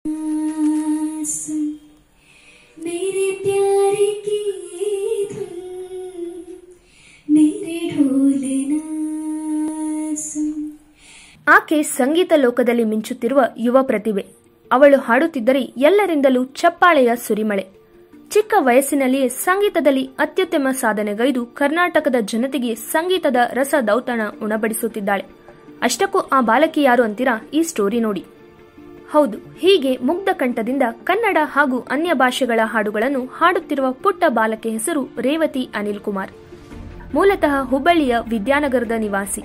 मेरे प्यार की धुन मेरे ढोलना सुन. ಆಕೆ ಸಂಗೀತ ಲೋಕದಲ್ಲಿ ಮಿಂಚುತ್ತಿರುವ ಯುವ ಪ್ರತಿಭೆ. ಅವಳು ಹಾಡುತ್ತಿದ್ದರೆ ಎಲ್ಲರಿಂದಲೂ ಚಪ್ಪಾಳೆಯ ಸುರಿಮಳೆ. ಚಿಕ್ಕ ವಯಸ್ಸಿನಲ್ಲಿಯೇ ಸಂಗೀತದಲ್ಲಿ ಅತ್ಯುತ್ತಮ ಸಾಧನೆಗೈದು ಕರ್ನಾಟಕದ ಜನತೆಗೆ ಸಂಗೀತದ ರಸದೌತಣ ಉಣಬಡಿಸುತ್ತಿದ್ದಾಳೆ. ಅಷ್ಟಕ್ಕೂ ಆ ಬಾಲಕಿ ಯಾರು ಅಂತೀರಾ? ಈ ಸ್ಟೋರಿ ನೋಡಿ. ಹೌದು, ಹೀಗೆ ಮುಗ್ಧ ಕಂಠದಿಂದ ಕನ್ನಡ ಹಾಗೂ ಅನ್ಯ ಭಾಷೆಗಳ ಹಾಡುಗಳನ್ನು ಹಾಡುತ್ತಿರುವ ಪುಟ್ಟ ಬಾಲಕಿ ಹೆಸರು ರೇವತಿ ಅನಿಲ್ ಕುಮಾರ್. ಮೂಲತಃ ಹುಬ್ಬಳ್ಳಿಯ ವಿದ್ಯಾನಗರದ ನಿವಾಸಿ.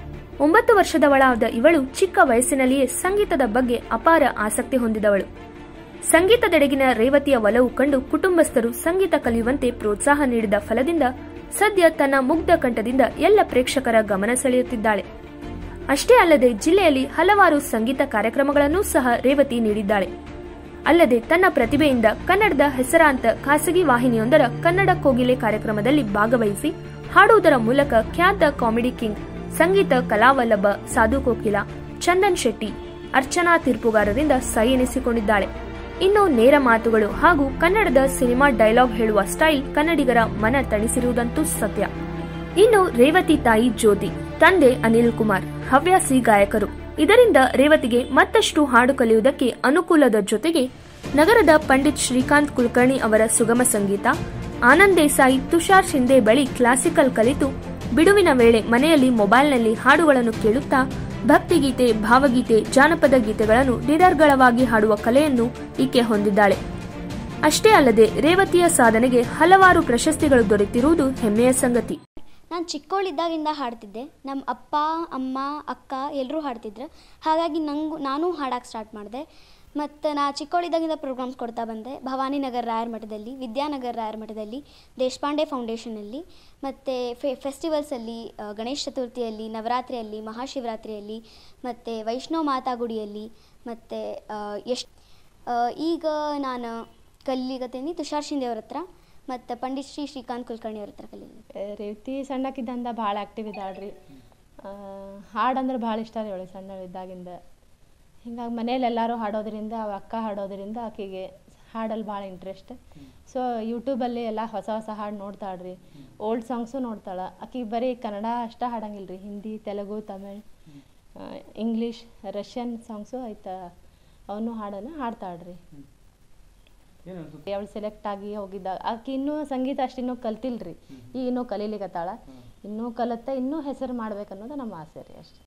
9 ವರ್ಷದವಳಾದ ಇವಳು ಚಿಕ್ಕ ವಯಸ್ಸಿನಲ್ಲಿಯೇ ಸಂಗೀತದ ಬಗ್ಗೆ ಅಪಾರ ಆಸಕ್ತಿ ಹೊಂದಿದವಳು. ಸಂಗೀತದೆಡೆಗಿನ ರೇವತಿಯ ಒಲವು ಕಂಡು ಕುಟುಂಬಸ್ಥರು ಸಂಗೀತ ಕಲಿಯುವಂತೆ ಪ್ರೋತ್ಸಾಹ ನೀಡಿದ ಫಲದಿಂದ ಸದ್ಯ ತನ್ನ ಮುಗ್ಧ ಕಂಠದಿಂದ ಎಲ್ಲ ಪ್ರೇಕ್ಷಕರ ಗಮನ ಸೆಳೆಯುತ್ತಿದ್ದಾಳೆ. ಅಷ್ಟೇ ಅಲ್ಲದೆ ಜಿಲ್ಲೆಯಲ್ಲಿ ಹಲವಾರು ಸಂಗೀತ ಕಾರ್ಯಕ್ರಮಗಳನ್ನೂ ಸಹ ರೇವತಿ ನೀಡಿದ್ದಾಳೆ. ಅಲ್ಲದೆ ತನ್ನ ಪ್ರತಿಭೆಯಿಂದ ಕನ್ನಡದ ಹೆಸರಾಂತ ಖಾಸಗಿ ವಾಹಿನಿಯೊಂದರ ಕನ್ನಡ ಕೋಗಿಲೆ ಕಾರ್ಯಕ್ರಮದಲ್ಲಿ ಭಾಗವಹಿಸಿ ಹಾಡುವುದರ ಮೂಲಕ ಖ್ಯಾತ ಕಾಮಿಡಿ ಕಿಂಗ್, ಸಂಗೀತ ಕಲಾವಲ್ಲಭ ಸಾಧು ಕೋಕಿಲ, ಚಂದನ್ ಶೆಟ್ಟಿ, ಅರ್ಚನಾ ತೀರ್ಪುಗಾರರಿಂದ ಸೈ ಎನಿಸಿಕೊಂಡಿದ್ದಾಳೆ. ಇನ್ನು ನೇರ ಮಾತುಗಳು ಹಾಗೂ ಕನ್ನಡದ ಸಿನಿಮಾ ಡೈಲಾಗ್ ಹೇಳುವ ಸ್ಟೈಲ್ ಕನ್ನಡಿಗರ ಮನ ತಣಿಸಿರುವುದಂತೂ ಸತ್ಯ. ಇನ್ನು ರೇವತಿ ತಾಯಿ ಜ್ಯೋತಿ, ತಂದೆ ಅನಿಲ್ ಕುಮಾರ್ ಹವ್ಯಾಸಿ ಗಾಯಕರು. ಇದರಿಂದ ರೇವತಿಗೆ ಮತ್ತಷ್ಟು ಹಾಡು ಕಲಿಯುವುದಕ್ಕೆ ಅನುಕೂಲದ ಜೊತೆಗೆ ನಗರದ ಪಂಡಿತ್ ಶ್ರೀಕಾಂತ್ ಕುಲಕರ್ಣಿ ಅವರ ಸುಗಮ ಸಂಗೀತ, ಆನಂದ್ ದೇಸಾಯಿ, ತುಷಾರ್ ಶಿಂದೆ ಬಳಿ ಕ್ಲಾಸಿಕಲ್ ಕಲಿತು ಬಿಡುವಿನ ವೇಳೆ ಮನೆಯಲ್ಲಿ ಮೊಬೈಲ್ನಲ್ಲಿ ಹಾಡುಗಳನ್ನು ಕೇಳುತ್ತಾ ಭಕ್ತಿಗೀತೆ, ಭಾವಗೀತೆ, ಜಾನಪದ ಗೀತೆಗಳನ್ನು ನಿರರ್ಗಳವಾಗಿ ಹಾಡುವ ಕಲೆಯನ್ನು ಈಕೆ ಹೊಂದಿದ್ದಾಳೆ. ಅಷ್ಟೇ ಅಲ್ಲದೆ ರೇವತಿಯ ಸಾಧನೆಗೆ ಹಲವಾರು ಪ್ರಶಸ್ತಿಗಳು ದೊರೆತಿರುವುದು ಹೆಮ್ಮೆಯ ಸಂಗತಿ. ನಾನು ಚಿಕ್ಕವಳಿದ್ದಾಗಿಂದ ಹಾಡ್ತಿದ್ದೆ. ನಮ್ಮ ಅಪ್ಪ, ಅಮ್ಮ, ಅಕ್ಕ ಎಲ್ಲರೂ ಹಾಡ್ತಿದ್ರು. ಹಾಗಾಗಿ ನಾನು ಹಾಡಕ್ಕೆ ಸ್ಟಾರ್ಟ್ ಮಾಡಿದೆ. ಮತ್ತು ನಾ ಚಿಕ್ಕವಳಿದ್ದಾಗಿಂದ ಪ್ರೋಗ್ರಾಮ್ಸ್ ಕೊಡ್ತಾ ಬಂದೆ. ಭವಾನಿನಗರ್ ರಾಯರ ಮಠದಲ್ಲಿ, ವಿದ್ಯಾನಗರ್ ರಾಯರ ಮಠದಲ್ಲಿ, ದೇಶಪಾಂಡೆ ಫೌಂಡೇಶನಲ್ಲಿ, ಮತ್ತು ಫೆಸ್ಟಿವಲ್ಸಲ್ಲಿ, ಗಣೇಶ ಚತುರ್ಥಿಯಲ್ಲಿ, ನವರಾತ್ರಿಯಲ್ಲಿ, ಮಹಾಶಿವರಾತ್ರಿಯಲ್ಲಿ, ಮತ್ತು ವೈಷ್ಣವ ಮಾತಾ ಗುಡಿಯಲ್ಲಿ, ಮತ್ತು ಈಗ ನಾನು ಕಲಿಗತ್ತೀನಿ ತುಷಾರ್ ಶಿಂದೆ ಅವ್ರ ಹತ್ರ ಮತ್ತು ಪಂಡಿತ್ ಶ್ರೀಕಾಂತ್ ಕುಲಕರ್ಣಿ ಅವ್ರ ಹತ್ರ ಕಲೀಲಿ. ರೇವತಿ ಸಣ್ಣಕ್ಕಿದ್ದಂದ ಭಾಳ ಆ್ಯಕ್ಟಿವ್ ಇದ್ದಾಳ್ರಿ. ಹಾಡಂದ್ರೆ ಭಾಳ ಇಷ್ಟ ರೀ ಅವಳಿಗೆ ಸಣ್ಣಳಿದ್ದಾಗಿಂದ. ಹಿಂಗಾಗಿ ಮನೇಲಿ ಎಲ್ಲರೂ ಹಾಡೋದ್ರಿಂದ, ಅಕ್ಕ ಹಾಡೋದ್ರಿಂದ ಆಕೆಗೆ ಹಾಡಲ್ಲಿ ಭಾಳ ಇಂಟ್ರೆಸ್ಟ್. ಸೊ ಯೂಟ್ಯೂಬಲ್ಲಿ ಎಲ್ಲ ಹೊಸ ಹೊಸ ಹಾಡು ನೋಡ್ತಾಳ್ರಿ. ಓಲ್ಡ್ ಸಾಂಗ್ಸು ನೋಡ್ತಾಳೆ. ಆಕೆಗೆ ಬರೀ ಕನ್ನಡ ಅಷ್ಟೇ ಹಾಡಂಗಿಲ್ಲ ರೀ, Hindi, Telugu, Tamil, English, Russian songs ಆಯ್ತಾ ಅವನು ಹಾಡನ್ನು ಹಾಡ್ತಾಳ್ರಿ. ಅವಳು ಸೆಲೆಕ್ಟ್ ಆಗಿ ಹೋಗಿದ್ದಾಗ ಆಕೆ ಇನ್ನೂ ಸಂಗೀತ ಅಷ್ಟು ಇನ್ನೂ ಕಲ್ತಿಲ್ರಿ. ಈಗ ಇನ್ನೂ ಕಲೀಲಿಕತ್ತಾಳ. ಇನ್ನೂ ಕಲಿತ ಇನ್ನೂ ಹೆಸರು ಮಾಡ್ಬೇಕನ್ನೋದು ನಮ್ಮ ಆಸೆ ರೀ ಅಷ್ಟೇ.